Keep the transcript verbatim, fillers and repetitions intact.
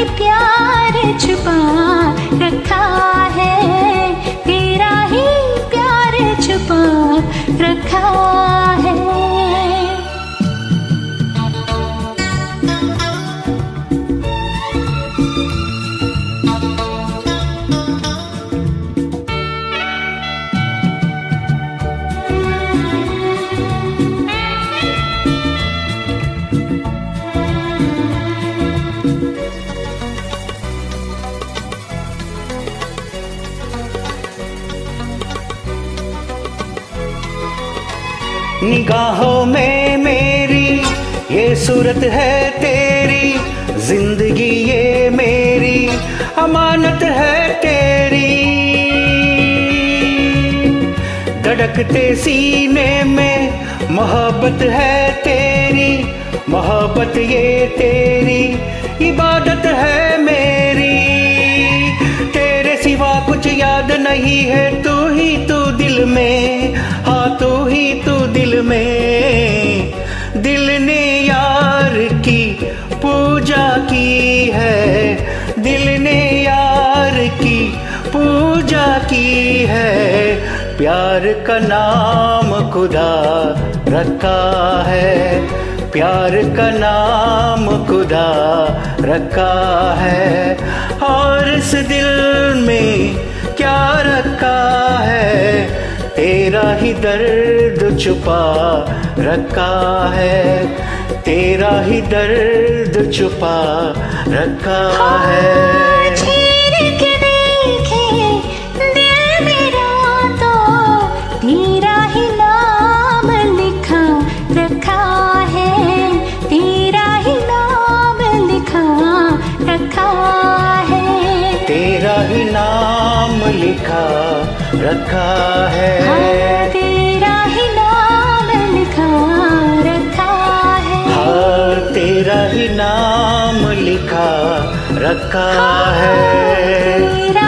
ही प्यार छुपा रखा है, तेरा ही प्यार छुपा रखा है। निगाहों में मेरी ये सूरत है तेरी, जिंदगी ये मेरी अमानत है तेरी। धड़कते सीने में मोहब्बत है तेरी, मोहब्बत ये तेरी इबादत है मेरी। तेरे सिवा कुछ याद नहीं है, तू ही तू दिल में, हाँ तू ही तू दिल में। दिल ने यार की पूजा की है, दिल ने यार की पूजा की है। प्यार का नाम खुदा रखा है, प्यार का नाम खुदा रखा है। और इस दिल में क्या रखा है, तेरा ही दर्द छुपा रखा है, तेरा ही दर्द छुपा रखा है। तेरा ही नाम लिखा रखा है, तेरा ही नाम लिखा रखा है, तेरा ही नाम लिखा रखा है, हाँ, तेरा ही नाम लिखा रखा है, हाँ, तेरा ही नाम लिखा रखा हाँ, है।